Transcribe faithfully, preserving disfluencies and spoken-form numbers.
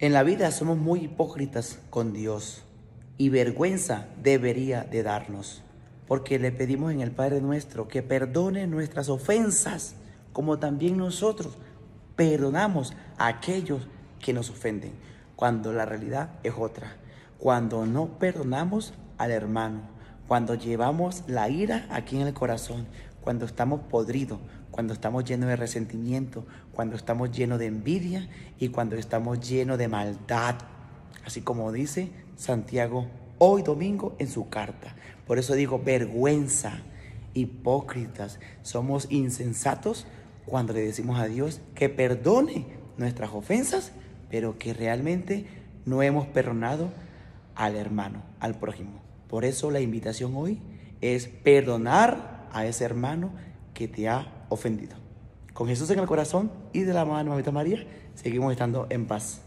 En la vida somos muy hipócritas con Dios y vergüenza debería de darnos, porque le pedimos en el Padre nuestro que perdone nuestras ofensas, como también nosotros perdonamos a aquellos que nos ofenden, cuando la realidad es otra. Cuando no perdonamos al hermano, cuando llevamos la ira aquí en el corazón, cuando estamos podridos, cuando estamos llenos de resentimiento, cuando estamos llenos de envidia y cuando estamos llenos de maldad, así como dice Santiago hoy domingo en su carta. Por eso digo, vergüenza, hipócritas, somos insensatos cuando le decimos a Dios que perdone nuestras ofensas, pero que realmente no hemos perdonado al hermano, al prójimo. Por eso la invitación hoy es perdonar a ese hermano que te ha ofendido. Con Jesús en el corazón y de la mano de Mamita María, seguimos estando en paz.